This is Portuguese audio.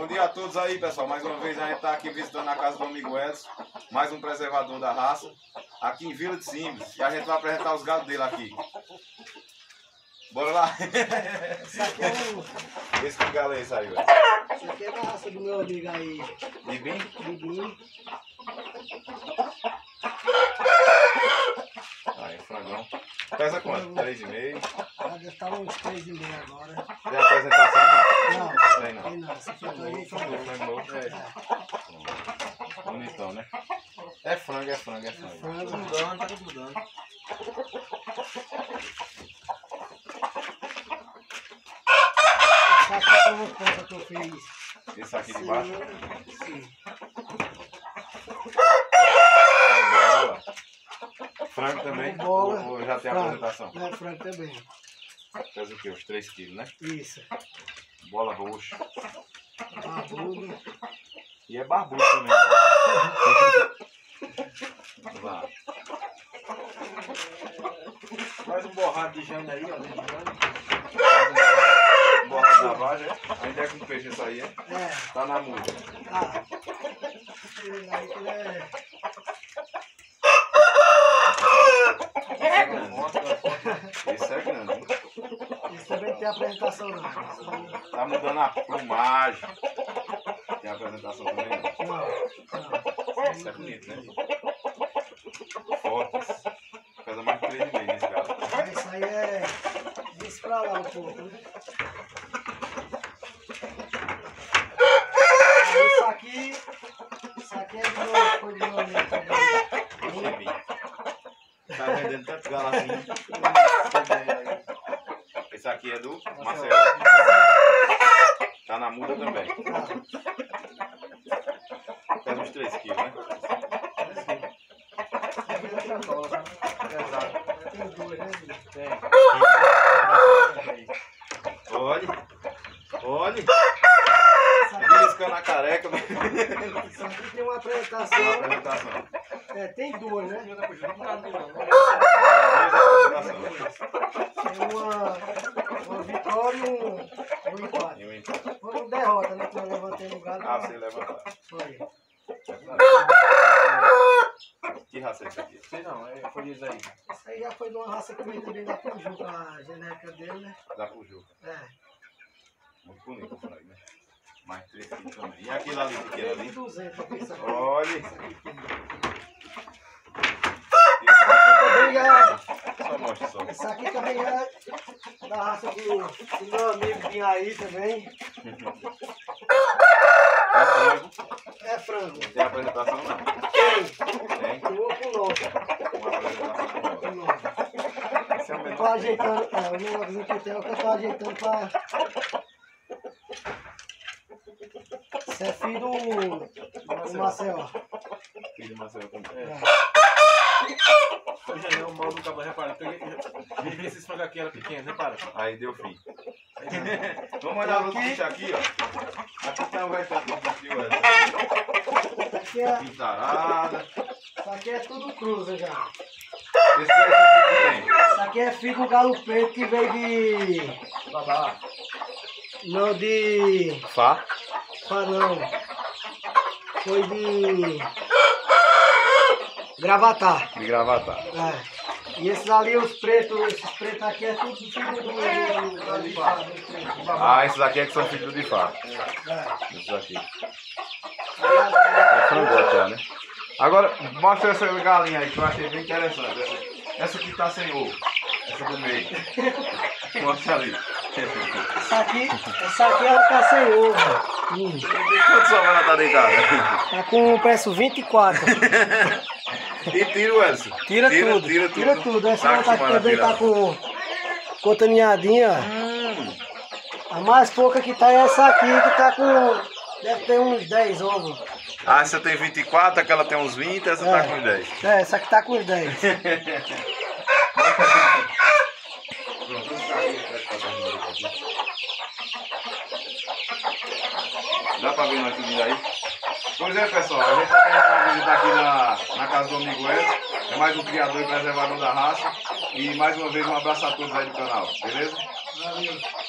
Bom dia a todos aí, pessoal. Mais uma vez a gente está aqui visitando a casa do amigo Edson. Mais um preservador da raça. Aqui em Vila de Simbres. E a gente vai apresentar os gados dele aqui. Bora lá. Esse aqui é o... Esse que galo é esse aí, velho? Esse aqui é da raça do meu amigo aí. Libim? Libim. Aí, frangão. Pesa quanto? 3,5? Deve estar uns 3,5 agora. Tem apresentação? Não, Tem não. tem não. Esse aqui aí foi Frango novo, é. Bonitão, né? É frango, é frango, é frango. frango. Tá mudando, tá mudando. Esse aqui foi uma coisa que eu fiz. Esse aqui de baixo. Sim. É bola. Frango também? Bola. Ou já tem a Frango. apresentação? É, frango também. Pesa o quê? Uns 3 quilos, né? Isso. Bola roxa. Barbudo. E é barbudo também. Vamos lá. Faz um borrado de jane aí, ó. Borra da vagem, é? Ainda é com peixe isso aí, é? É. Tá na muda. Ah. Esse aí que é... Esse é grande. Esse é grande, hein? Esse também não tem apresentação não. Esse aí... Tá mudando a plumagem. Tem apresentação também, não? Não. Esse é bonito, né? Forte. Pesa mais de 3,5 nesse caso. Isso aí é... Diz pra lá um pouco, né? Isso aqui é do meu, foi do meu amigo também. Tá vendendo tanto galo assim. Esse aqui é do Marcelo. Tá na muda também. Pesa uns 3 quilos, né? Tem dois, né? Olha. Olha. Beliscando a careca. Isso aqui tem uma apresentação. Apresentação. É, tem duas, né? Tem uma vitória e um empate. E um empate. Foi uma derrota, né? Que eu levantei no galo. Ah, você levantar. Foi. Que raça é esse aqui? Sei não, foi isso aí. Isso aí já foi de uma raça que eu vendi também da Pujuca, a genérica dele, né? Da Pujuca. É. Muito bonito o frango, né? Mais 3 quilos também. E aquele ali, pequeno ali? 200 aqui, isso aqui. Olha. Isso aqui tem. Esse Também é... só mostra só. Isso aqui também é da raça do meu amigo vinha aí também. É frango. É frango. Tem apresentação não? Tem. Tem. Tem uma com 9. Uma apresentação com Com nós. 9. Esse é o Eu menor. tô ajeitando, o menorzinho que eu tenho é o que eu tô ajeitando pra... Isso é filho do Marcelo. Filho do Marcelo também. É. Eu já dei um mal no cabo, repara. Peguei esses frangos aqui, era pequeno, repara. Aí deu fim. Vamos olhar os bichos aqui, ó. Aqui tem um retrato do bicho, Isso pintarada. aqui é tudo cruza já. Esse daí é filho Isso aqui é filho do galo preto que veio de... Babá. Não, de... Fá. Não. Foi de... Gravatar. De gravatar. É. E esses ali, esses pretos aqui, é tudo filho do Fá. Ah, esses aqui é que são filhos de Fá. É. Esses aqui. É frangote já, né? Agora, mostra essa galinha aí que eu achei bem interessante. Essa aqui tá sem ovo. Essa do meio. Mostra ali. Essa aqui ela tá sem ovo. Quantos ovos ela tá deitada? Tá com, parece, 24. E tira o Edson. Tira tudo. Tira tudo. Essa ela tá, também tá com contaminadinha. A mais pouca que tá é essa aqui, que tá com... Deve ter uns 10 ovos. Ah, essa tem 24, aquela tem uns 20, essa tá com 10. É, essa aqui tá com uns 10. Dá pra ver nós tudo aí? Pois é, pessoal, a gente tá terminando a visita aqui na casa do amigo Edson. É mais um criador e preservador da raça. E mais uma vez um abraço a todos aí do canal, beleza? Valeu.